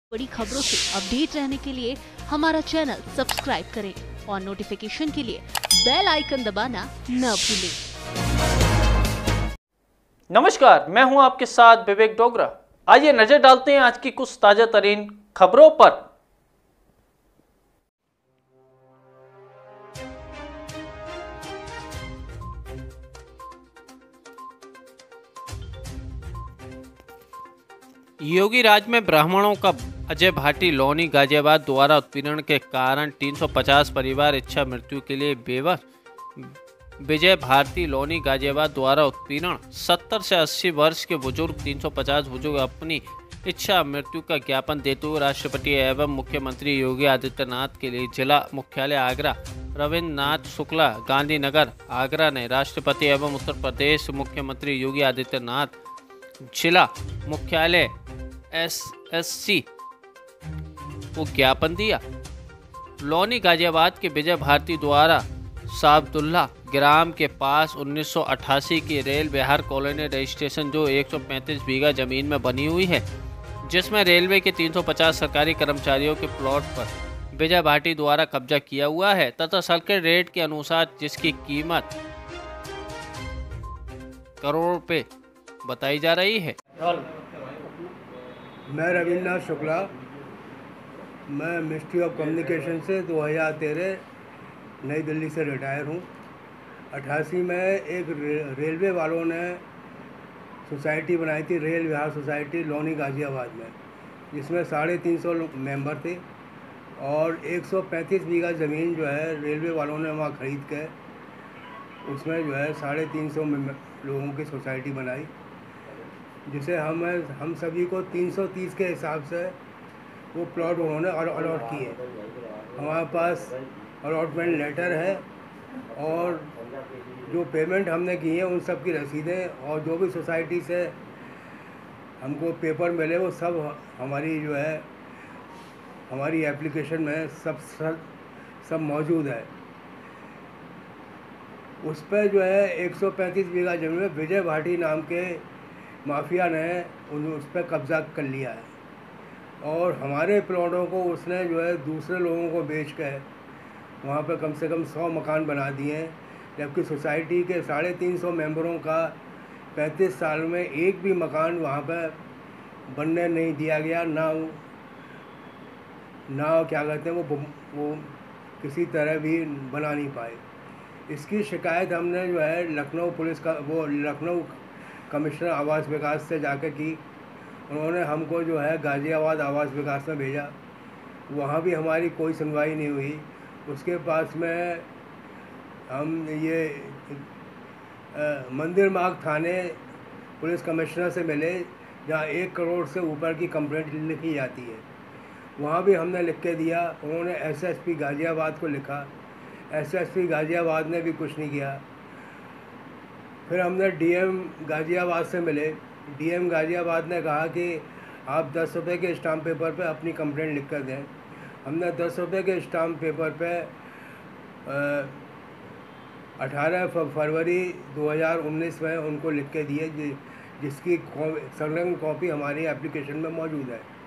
बड़ी खबरों से अपडेट रहने के लिए हमारा चैनल सब्सक्राइब करें और नोटिफिकेशन के लिए बेल आइकन दबाना न भूलें। नमस्कार, मैं हूं आपके साथ विवेक डोगरा। आइए नजर डालते हैं आज की कुछ ताजा तरीन खबरों पर। योगी राज में ब्राह्मणों का अजय भाटी लोनी गाजियाबाद द्वारा उत्पीड़न के कारण 350 परिवार इच्छा मृत्यु के लिए बेबस। विजय भारती लोनी गाजियाबाद द्वारा उत्पीड़न 70 से 80 वर्ष के बुजुर्ग 350 बुजुर्ग अपनी इच्छा मृत्यु का ज्ञापन देते हुए राष्ट्रपति एवं मुख्यमंत्री योगी आदित्यनाथ के लिए जिला मुख्यालय आगरा रविन्द्र नाथ शुक्ला गांधीनगर आगरा ने राष्ट्रपति एवं उत्तर प्रदेश मुख्यमंत्री योगी आदित्यनाथ जिला मुख्यालय एसएससी को ज्ञापन दिया। लोनी गाजियाबाद के विजय भारती द्वारा साबदुल्ला ग्राम के पास 1988 की रेल बिहार कॉलोनी रजिस्ट्रेशन जो 135 बीघा जमीन में बनी हुई है, जिसमें रेलवे के 350 सरकारी कर्मचारियों के प्लॉट पर विजय भाटी द्वारा कब्जा किया हुआ है तथा सर्किट रेट के अनुसार जिसकी कीमत करोड़ रुपए बताई जा रही है। मैं रविन्द्र नाथ शुक्ला, मैं मिनिस्ट्री ऑफ कम्युनिकेशन से 2013 नई दिल्ली से रिटायर हूँ। 88 में एक रेलवे वालों ने सोसाइटी बनाई थी, रेल विहार सोसाइटी लोनी गाजियाबाद में, जिसमें 350 मेंबर थे और 135 बीघा ज़मीन जो है रेलवे वालों ने वहाँ ख़रीद के उसमें जो है 350 लोगों की सोसाइटी बनाई, जिसे हम सभी को 330 के हिसाब से वो प्लॉट उन्होंने अलॉट किए। हमारे पास अलॉटमेंट लेटर है और जो पेमेंट हमने की है उन सब की रसीदें और जो भी सोसाइटी से हमको पेपर मिले वो सब हमारी जो है हमारी एप्लीकेशन में सब मौजूद है। उस पर जो है 135 बीघा जमीन में विजय भाटी नाम के माफिया ने उस पर कब्ज़ा कर लिया है और हमारे प्लॉटों को उसने जो है दूसरे लोगों को बेच कर वहाँ पर कम से कम 100 मकान बना दिए हैं, जबकि सोसाइटी के 350 मेंबरों का 35 साल में एक भी मकान वहाँ पर बनने नहीं दिया गया, ना क्या कहते हैं वो किसी तरह भी बना नहीं पाए। इसकी शिकायत हमने जो है लखनऊ कमिश्नर आवास विकास से जाकर की। उन्होंने हमको जो है गाजियाबाद आवास विकास में भेजा, वहाँ भी हमारी कोई सुनवाई नहीं हुई। उसके पास में हम ये मंदिर मार्ग थाने पुलिस कमिश्नर से मिले, जहाँ 1 करोड़ से ऊपर की कंप्लेंट लिखी जाती है, वहाँ भी हमने लिख के दिया। उन्होंने एसएसपी गाजियाबाद को लिखा, एसएसपी गाजियाबाद ने भी कुछ नहीं किया। फिर हमने डीएम गाजियाबाद से मिले, डीएम गाजियाबाद ने कहा कि आप 10 रुपये के स्टाम्प पेपर पे अपनी कंप्लेंट लिख कर दें। हमने 10 रुपये के स्टाम्प पेपर पे 18 फरवरी 2019 में उनको लिख के दिए, जिसकी संलग्न कॉपी हमारी एप्लीकेशन में मौजूद है।